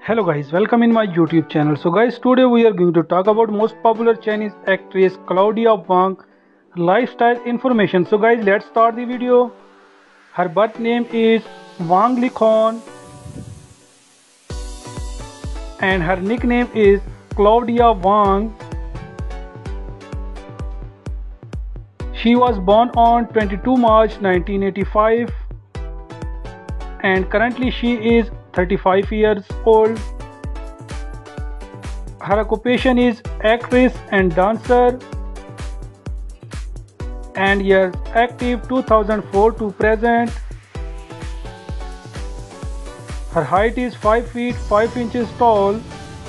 Hello guys, welcome in my YouTube channel. So guys, today we are going to talk about most popular Chinese actress Claudia Wang lifestyle information. So guys, let's start the video. Her birth name is Wang Likhon and her nickname is Claudia Wang. She was born on 22 March 1985 and currently she is 35 years old. Her occupation is actress and dancer and years active 2004 to present. Her height is 5 feet 5 inches tall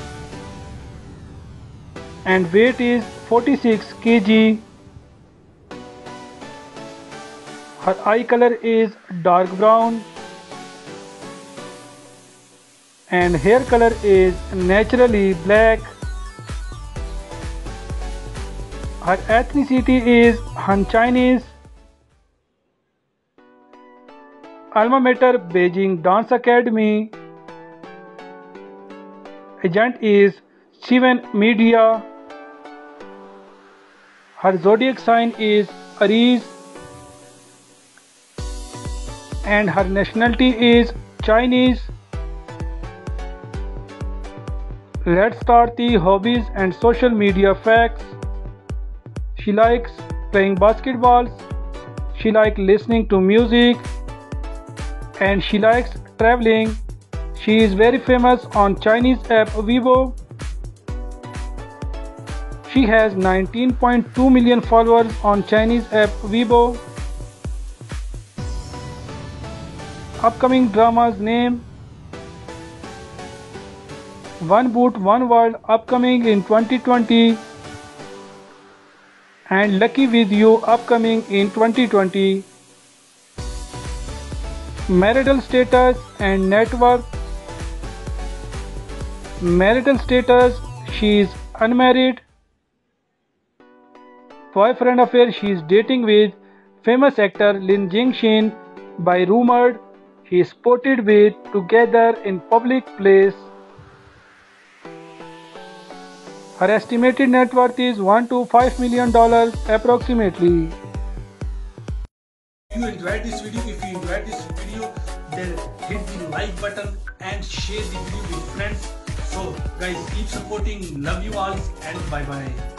and weight is 46 kg. Her eye color is dark brown and hair color is naturally black. Her ethnicity is Han Chinese. Alma mater Beijing Dance Academy. Agent is Seven Media. Her zodiac sign is Aries and her nationality is Chinese. Let's start the hobbies and social media facts. She likes playing basketball, she likes listening to music and she likes traveling. She is very famous on Chinese app Weibo. She has 19.2 million followers on Chinese app Weibo. Upcoming drama's name: One Boot One World, upcoming in 2020, and Lucky With You, upcoming in 2020. Marital status and net worth. Marital status: she is unmarried. Boyfriend affair: she is dating with famous actor Lin Jingxin. By rumored, he is spotted with together in public place. Her estimated net worth is $1 to $5 million approximately. If you enjoyed this video, then hit the like button and share the video with friends. So guys, keep supporting. Love you all and bye bye.